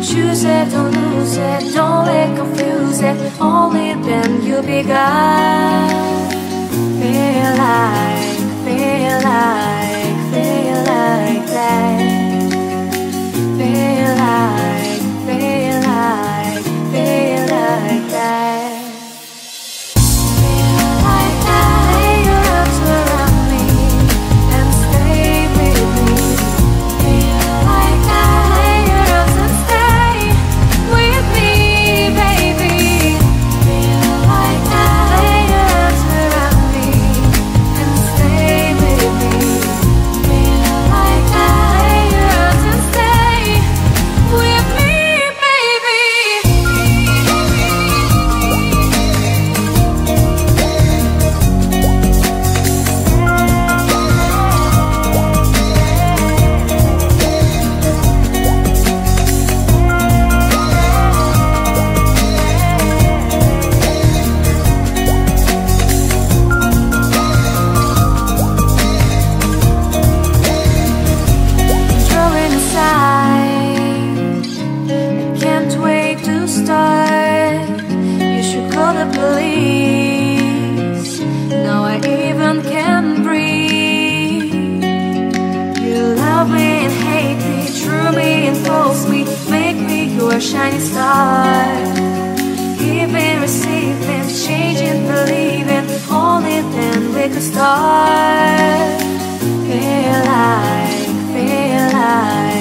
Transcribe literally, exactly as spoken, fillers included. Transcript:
Choose it, don't lose it, don't let confuse it. Only then you begun. Feel like, feel like, feel like that. Feel like, feel like, feel like that. Feel like that. Lay your arms around me and stay with me. Feel like that. Lay your arms and stay with me, baby. Feel like that. Lay your arms around me and stay with me. Feel like that. Lay your arms and stay with me, baby. Drawing aside, I can't wait to start. You should call the police. Now I even can breathe. You love me and hate me, true me and false me, make me your shining star. Giving, receiving, changing, believing, only then we could start. Feel like, feel like